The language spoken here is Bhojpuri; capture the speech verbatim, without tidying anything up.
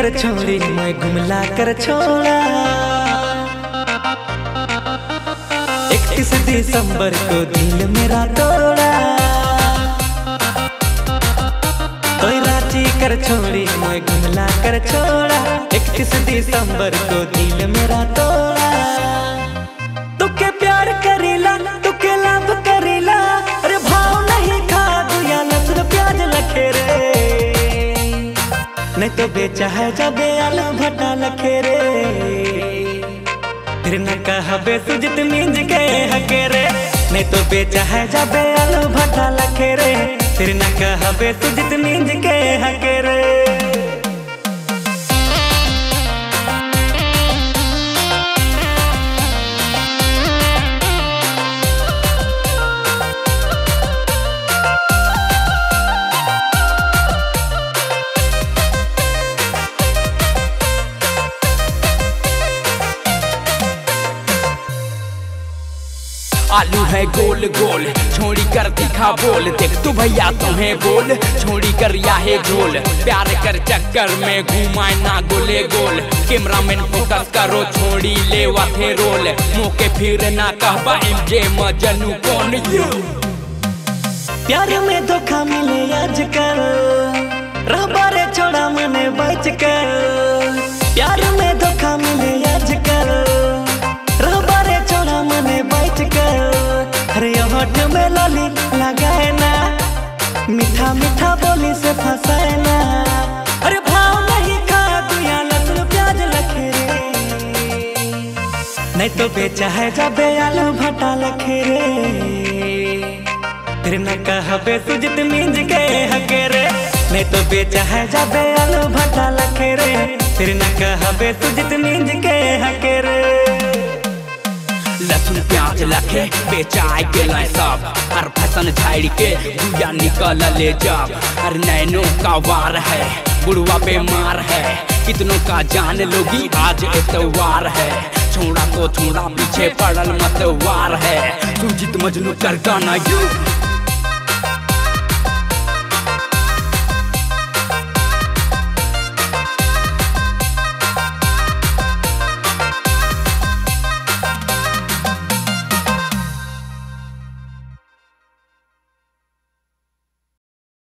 कर छोड़ी मैं घुमला कर छोड़ा। इकतीस दिसंबर को दिल मेरा तोड़ा। कोई रांची कर छोड़ी मैं घुमला कर छोड़ा। इकतीस दिसंबर को दिल मेरा तोड़ा। तुके प्यार करीला तुके लव करीला। अरे भाव नहीं खा दुया लहसुन प्याज लखेरे। नहीं तो बेचा है जब आलू भटा लखेरे। फिर न कहबे सुजित मिंज के हकेरे। नहीं तो बेचा है जब आलू भटा लखेरे। फिर न कहबे सुजित मिंज के हकेरे। आलू है गोल गोल छोड़ी कर दिखा बोल। देख तू भैया तुम्हें बोल छोड़ी कर या है गोल। प्यार कर चक्कर में घुमाए ना गोले गोल। कैमरामैन फोकस करो छोड़ी ले वाथे रोल। मौके फिर ना कहबा एमजे मजनू कौन यू। प्यार में धोखा मिले आजकल रहबारे छोड़ा मने बच कर। प्यार में धोखा मिले आजकल रहबारे छोड़ा मने बच कर। अरे होठ में लाली लगाए ना मीठा मीठा बोली से फंसाए ना। अरे भाव नहीं खा दुया लहसुन प्याज लखेरे। नहीं तो बेचा है जब आलू भटा लखेरे। फिर न कहबे सुजित मिंज के हकेरे। नहीं तो बेचा है जब आलू भटा लखेरे। फिर न कहबे सुजित मिंज के हकेरे। लहसुन प्याज लखे बेचाए गेला सब। हर फसन झाड़ के गुया निकल ले जब। हर नैनों का वार है बुढ़वा बेमार है। कितनों का जान लोगी आज एतवार है। छोड़ा तो छोड़ा पीछे पड़ल मतवार है। सुजित मजनू कर गाना यू।